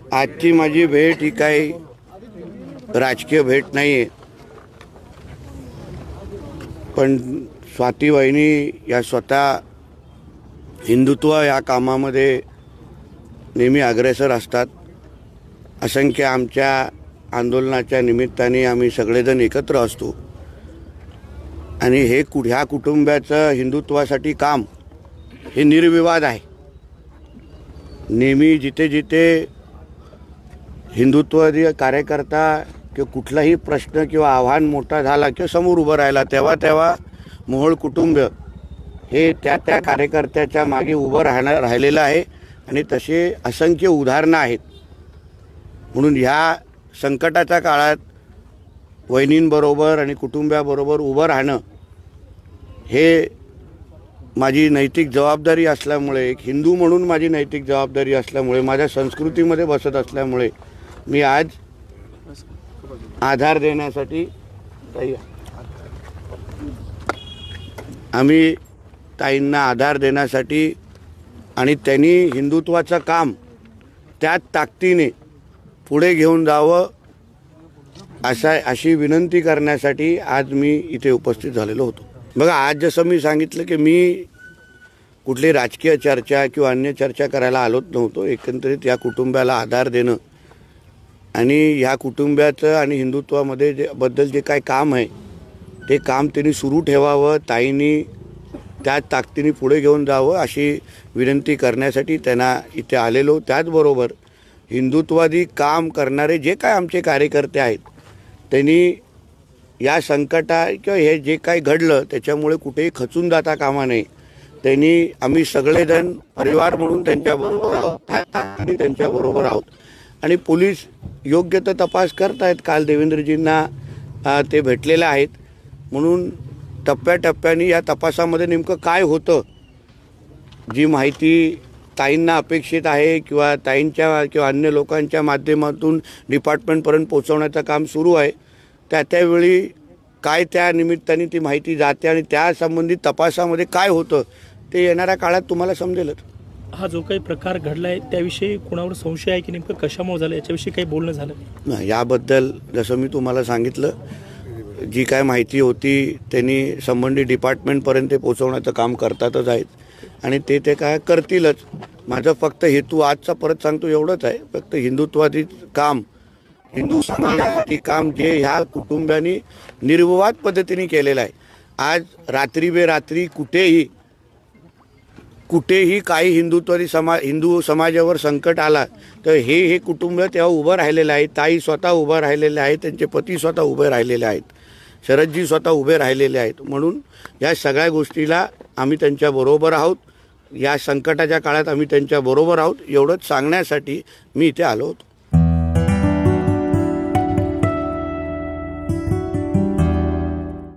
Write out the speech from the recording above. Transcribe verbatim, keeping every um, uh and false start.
आजची माझी भेट ही काही राजकीय भेट नाही आहे, पण स्वाती वहिनी या स्वतः हिंदुत्व या कामामध्ये नेहमी अग्रेसर असतात। असंख्य आमच्या आंदोलनाच्या निमित्ताने आम्ही सगळेजण एकत्र असतो आणि हे ह्या कुटुंबाचं हिंदुत्वासाठी काम हे निर्विवाद आहे। नेहमी जिथे जिथे हिंदुत्ववादी कार्यकर्ता किंवा कुठलाही प्रश्न किंवा आव्हान मोठा झाला किंवा समोर उभं राहिला तेव्हा तेव्हा मोहोळ कुटुंब हे त्या त्या कार्यकर्त्याच्या मागे उभं राहणार राहिलेलं आहे आणि तसे असंख्य उदाहरणं आहेत। म्हणून ह्या संकटाच्या काळात वहिनींबरोबर आणि कुटुंबाबरोबर उभं राहणं हे माझी नैतिक जबाबदारी असल्यामुळे, एक हिंदू म्हणून माझी नैतिक जबाबदारी असल्यामुळे, माझ्या संस्कृतीमध्ये बसत असल्यामुळे मी आज आधार देण्यासाठी आम्ही ताईंना आधार देण्यासाठी आणि त्यांनी हिंदुत्वाचं काम त्याच ताकदीने पुढे घेऊन जावं असा अशी विनंती करण्यासाठी आज मी इथे उपस्थित झालेलो होतो। बघा, आज जसं मी सांगितलं की मी कुठली राजकीय चर्चा किंवा अन्य चर्चा करायला आलोच नव्हतो। एकंदरीत या कुटुंबाला आधार देणं आणि ह्या कुटुंबाचं आणि हिंदुत्वामध्ये जे बद्दल जे काही काम आहे ते काम त्यांनी सुरू ठेवावं, ताईंनी त्याच ताकदीने पुढे घेऊन जावं अशी विनंती करण्यासाठी त्यांना इथे आलेलो। त्याचबरोबर हिंदुत्ववादी काम करणारे जे काय आमचे कार्यकर्ते आहेत त्यांनी या संकटा किंवा हे जे काही घडलं त्याच्यामुळे कुठेही खचून जाता कामा नये। त्यांनी आम्ही सगळेजण परिवार म्हणून त्यांच्याबरोबर आहोत आणि त्यांच्याबरोबर आहोत आणि पोलीस योग्य तर तपास करत आहेत। काल देवेंद्रजींना ते भेटलेले आहेत, म्हणून टप्प्याटप्प्याने या तपासामध्ये नेमकं काय होतं, जी माहिती ताईंना अपेक्षित आहे किंवा ताईंच्या किंवा अन्य लोकांच्या माध्यमातून डिपार्टमेंटपर्यंत पोहोचवण्याचं काम सुरू आहे, त्या त्यावेळी काय त्या निमित्ताने ती माहिती जाते आणि त्या संबंधित तपासामध्ये काय होतं ते येणाऱ्या काळात तुम्हाला समजेलच। हा जो काही प्रकार घडला आहे त्याविषयी कोणावर संशय आहे की नेमकं कशामुळे झालं याच्याविषयी काही बोलणं झालं नाही? याबद्दल जसं मी तुम्हाला सांगितलं, जी काय माहिती होती त्यांनी संबंधित डिपार्टमेंटपर्यंत ते पोहोचवण्याचं काम करतातच आहेत आणि ते ते काय करतीलच। माझं फक्त हेतू आजचा परत सांगतो एवढंच आहे, फक्त हिंदुत्वादी काम, हिंदू समाजासाठी काम जे ह्या कुटुंबाने निर्विवाद पद्धतीने केलेलं आहे। आज रात्री बेरात्री कुठेही कुठेही काही हिंदुत्वादी समाज हिंदू समाजावर संकट आला तर हे हे कुटुंब तेव्हा उभं राहिलेलं आहे। ताई स्वतः उभं राहिलेले आहेत, त्यांचे पती स्वतः उभे राहिलेले आहेत, शरदजी स्वतः उभे राहिलेले आहेत। म्हणून या सगळ्या गोष्टीला आम्ही त्यांच्याबरोबर आहोत, या संकटाच्या काळात आम्ही त्यांच्याबरोबर आहोत एवढंच सांगण्यासाठी मी इथे आलो होतो।